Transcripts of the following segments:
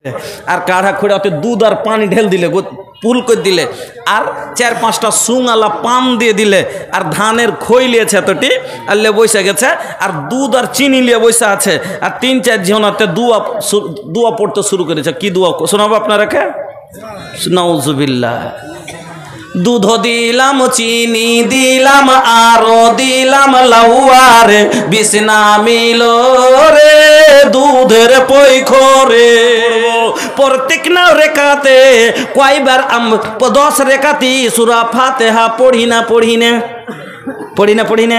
আর কাढ़া খুঁড়ে ওতে দুধ আর পানি ঢেল দিলে পুল করে দিলে আর 4-5টা সুঙালা পাম দিয়ে দিলে আর ধানের খই লিয়েছে এতটি আর লে বসে গেছে আর দুধ আর চিনি লিয়ে বসে আছে আর 3-4 ঝিওনাতে দুয়া পড়তে শুরু করেছে। কি দুয়া শোনাবো আপনারাকে? নাউজুবিল্লাহ। দুধ দিলাম চিনি দিলাম আরো দিলাম লাউয়ারে বিছনা মিলো রে দুধের পয়খরে। প্রত্যেক না রেখাতে কয়বার 10 রেখাতি সূরা ফাতিহা পড়ি না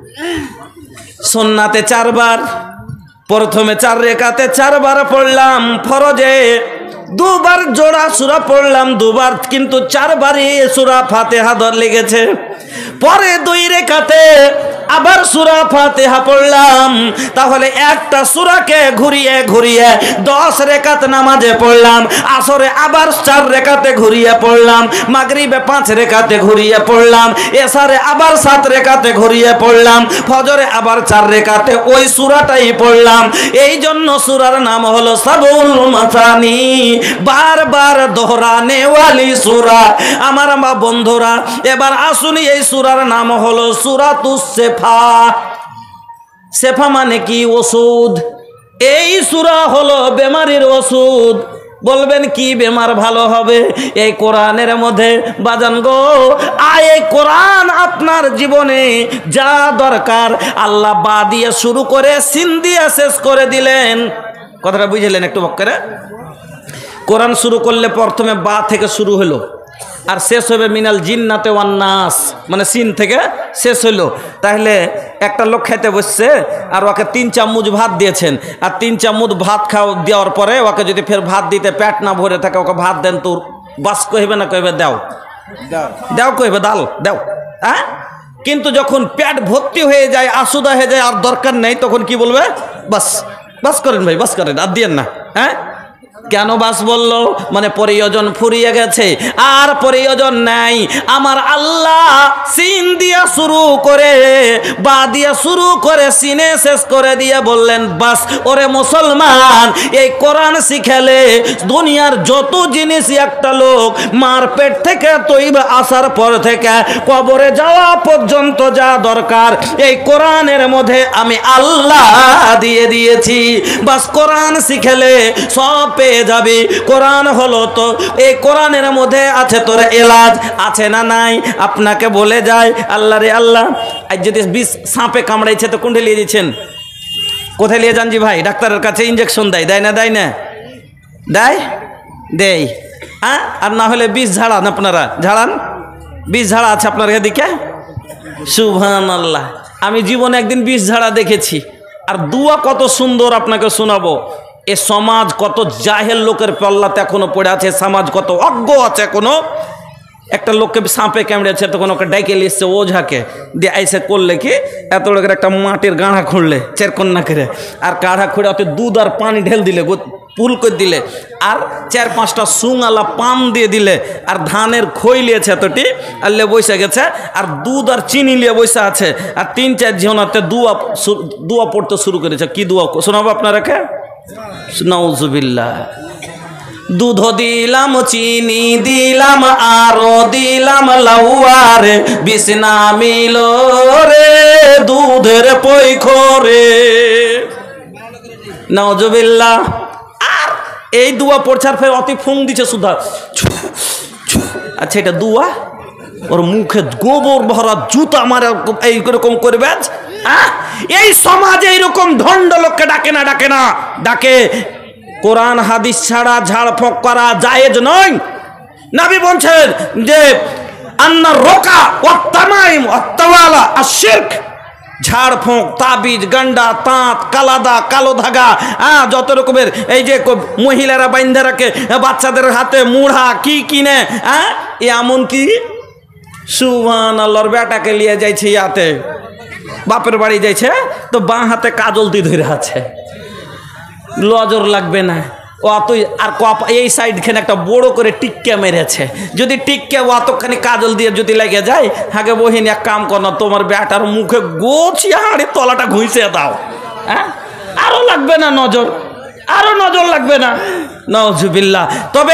সুন্নাতে 4 বার। প্রথমে 4 রেখাতে 4 বার পড়লাম, ফরজে 2 বার জোড়া সূরা পড়লাম 2 বার, কিন্তু 4 বারই সূরা ফাতিহা লেগেছে। পরে 2 রেখাতে আবার সূরা ফাতিহা পড়লাম, তাহলে একটা সূরাকে ঘুরিয়ে 10 রেখাত নামাজে পড়লাম। আসরে আবার 4 রেখাতে ঘুরিয়ে পড়লাম, মাগরিবে 5 রেখাতে ঘুরিয়ে পড়লাম, এশারে আবার 7 রেখাতে ঘুরিয়ে পড়লাম, ফজরে আবার 4 রেখাতে ওই সূরাটাই পড়লাম। এই জন্য সূরার নাম হলো সাবুল মাসানি, বারবার দোহরানে ওয়ালি সূরা। আমার মা বন্ধুরা, এবার আসুনি এই সূরার নাম হলো সূরাতুস সেফা। সেফা মানে কি? ওষুধ। এই সূরা হলো বেমারির ওষুধ। বলবেন কি বেমার ভালো হবে? এই কোরআনের মধ্যে বাজান গো, এই কোরআন আপনার জীবনে যা দরকার আল্লাহ বা দিয়ে শুরু করে সিন দিয়ে শেষ করে দিলেন। কথাটা বুঝলেন একটু বক্করে? কোরআন শুরু করলে প্রথমে বা থেকে শুরু হলো আর শেষ হবে মিনাল জিন্নাতে ওয়ান নাস, মানে সিন থেকে শেষ হলো। তাহলে একটা লোক খেতে বসছে আর ওকে 3 চামচ ভাত দিয়েছেন, আর 3 চামচ ভাত দেওয়ার পরে ওকে যদি ফের ভাত দিতে পেট না ভরে থাকে, ওকে ভাত দেন তো বাস কইবে না কইবে দাও কইবে ডাল দাও, হ্যাঁ? কিন্তু যখন পেট ভর্তি হয়ে যায়, আসুদা হয়ে যায়, আর দরকার নেই, তখন কি বলবে? বাস করেন ভাই, বাস করেন, আর দিয়েন না। হ্যাঁ, কেন বাস বললো? মানে প্রয়োজন ফুরিয়ে গেছে, আর প্রয়োজন নাই। আমার আল্লাহ সিন দিয়া শুরু করে বা দিয়া শুরু করে সিনে শেষ করে দিয়ে বললেন বাস। ওরে মুসলমান, এই কোরআন শিখালে দুনিয়ার যত জিনিস একটা লোক মার পেট থেকে তৈবা আসার পর থেকে কবরে যাওয়া পর্যন্ত যা দরকার এই কোরআনের মধ্যে আমি আল্লাহ দিয়ে দিয়েছি। বাস কোরআন শিখালে সব পেয়ে যাবি। কোরআন হলো তো, এই কোরআনের মধ্যে আছে তোর এলাজ, আছে না নাই? আপনাকে বলে যায় আল্লাহ রে আল্লাহ, আজ যদি 20 সাপে কামড়াইছে তো কোনটা নিয়ে দিচ্ছেন? কোথায় নিয়ে যান জি ভাই? ডাক্তারের কাছে ইঞ্জেকশন দেয় না দেয়, হ্যাঁ? আর না হলে 20 ঝাড়ান, আপনারা ঝাড়ান, 20 ঝাড়া আছে আপনার এদিকে। সুবহানাল্লাহ। আমি জীবনে একদিন 20 ঝাড়া দেখেছি। আর দুয়া কত সুন্দর আপনাকে শোনাবো। এ সমাজ কত জাহেল লোকের পাল্লাতে এখনো পড়ে আছে, সমাজ কত অজ্ঞ আছে এখনো। একটা লোককে সাপে কামড়েছে, তখন ওকে ডাইকে লিখছে ওঝাকে দিয়ে আইসে করলে কি এত লোকের একটা মাটির গাঁড়া খুঁড়লে চেরকন্যা করে, আর কাঢ়া খুঁড়ে ওতে দুধ আর পানি ঢেল দিলে পুল করে দিলে আর 4-5টা সুঙালা পাম দিয়ে দিলে আর ধানের খই লিয়েছে এতটি আর লে বসে গেছে আর দুধ আর চিনি লিয়ে বসে আছে আর 3-4 ঝিওনাতে দুয়া পড়তে শুরু করেছে। কি দুয়া শোনাবো আপনারাকে? নাউজুবিল্লাহ। দুধ দিলাম চিনি দিলাম আরো দিলাম লাউয়ারে বিছনা মিলো রে দুধের পয়খরে। নাউজুবিল্লাহ। আর এই দুয়া পড়ছার ফের অতি ফুং দিছে সুধা। আচ্ছা, এটা দুয়া? ওর মুখে গোবর ভরা জুতা মারা এইরকম করবে। এই সমাজে এইরকম ধন্ড লোককে ডাকে না ডাকে। কোরআন হাদিস ছাড়া ঝাড়ফুঁক করা জায়েজ নয়। নবী বলছেন যে আন্নার রোকা ওয়াত তামাইম ওয়াত তাওয়ালা আশ-শিরক। ঝাড়ফুঁক, তাবিজ, গান্ডা, তাঁত, কালাদা, কালো ধাগা, যত রকমের এই যে মহিলারা বাইন্ধে রাখে, বাচ্চাদের হাতে মুড়া কি কিনে, এমন কি সুবহানাল্লাহর বেটাকে নিয়ে যাইছে ইয়াতে, বাপের বাড়ি যাইছে তো বাঁ হাতে কাজল দিয়ে ধরে আছে, লজর লাগবে না। ও তুই আর এই সাইড খানে একটা বড় করে টিক্কা মেরেছে, যদি টিক্কা ও অতখানি কাজল দিয়ে যদি লেগে যায়, হাগে বহিনী এক কাম কর না, তোমার বেটার মুখে গোছিয়ে হাড়ি তলাটা ঘুষে দাও, হ্যাঁ, আরো লাগবে না নজর। আরো নজর লাগবে না? নাউজুবিল্লাহ। তবে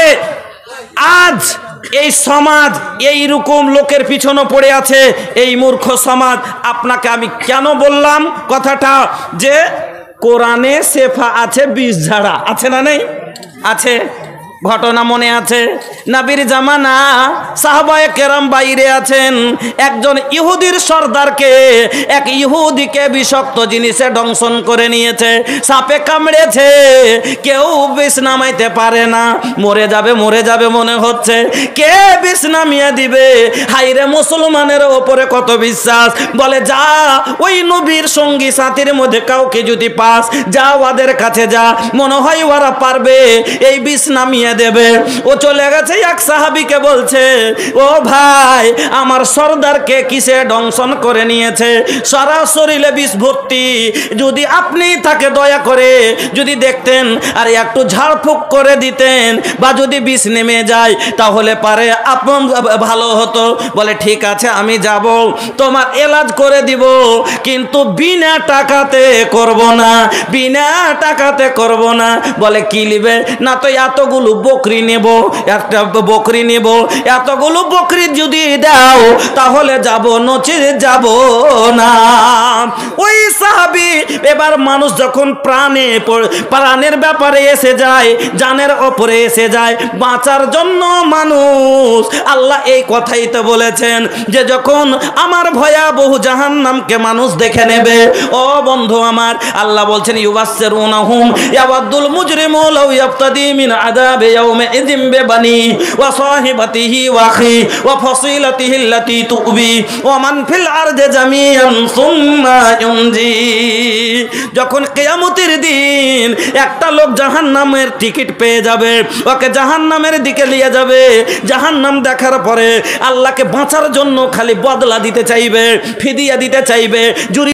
আজ এই সমাজ এই রকম লোকের পিছনে পড়ে আছে, এই মূর্খ সমাজ। আপনাকে আমি কেন বললাম কথাটা, যে কোরআনে শেফা আছে বিষ ঝাড়া, আছে না নেই? আছে। ঘটনা মনে আছে, নবীর জামানা সাহাবায়ে কেরাম বাইরে আছেন, একজন ইহুদির সর্দারকে এক ইহুদিকে বিষাক্ত জিনিসে দংশন করে নিয়েছে, সাপে কামড়েছে, কেউ বিষ নামাইতে পারে না, মরে যাবে মনে হচ্ছে, কে বিষ নামিয়ে দিবে? হাইরে মুসলমানের ওপরে কত বিশ্বাস, বলে যা ওই নবীর সঙ্গী সাথীর মধ্যে কাউকে যদি পাস, যা ওদের কাছে যা, মনে হয় ওরা পারবে এই বিষ নামিয়ে দেবে। ও চলে গেছে, এক সাহাবীকে বলছে, ও ভাই আমার সর্দারকে কিসে দংশন করে নিয়েছে, সারা শরীরে বিষ ভর্তি, যদি আপনি তাকে দয়া করে যদি দেখতেন আর একটু ঝাড়ফুঁক করে দিতেন, বা যদি বিষ নেমে যায় তাহলে পারে আপন ভালো হতো। বলে ঠিক আছে আমি যাব, তোমার এলাজ করে দিব, কিন্তু বিনা টাকাতে করব না, বিনা টাকাতে করব না। বলে কি নিবে? না তো এতগুলো বকরি নেব, একটা বকরি নেব, এতগুলো বকরি যদি দাও তাহলে যাব, নচে যাব না। ওই সাহাবী, এবার মানুষ যখন প্রাণের ব্যাপারে এসে যায়, জানের ওপরে এসে যায়, বাঁচার জন্য মানুষ, আল্লাহ এই কথাই তো বলেছেন যে যখন আমার ভয়াবহ জাহান্নামকে মানুষ দেখে নেবে, ও বন্ধু আমার, আল্লাহ বলছেন ইউবাসসিরুনাহুম ইয়াওয়াদুল মুজরিমু লাউ ইয়াফতাদি মিন আযাবি ইয়াউমিযিন বিবানি ওয়া সাহিবাতিহি ওয়া আখি ওয়া ফাসিলাতিহি আল্লাতী তুবি ওয়া মান ফিল আরদি জামিআন সুম্মা ইউনজি। যখন কিয়ামতের দিন একটা লোক জাহান্নামের টিকিট পেয়ে যাবে, ওকে জাহান্নামের দিকে নিয়ে যাবে, জাহান্নাম দেখার পরে আল্লাহকে বাঁচার জন্য খালি বদলা দিতে চাইবে, ফিদিয়া দিতে চাইবে,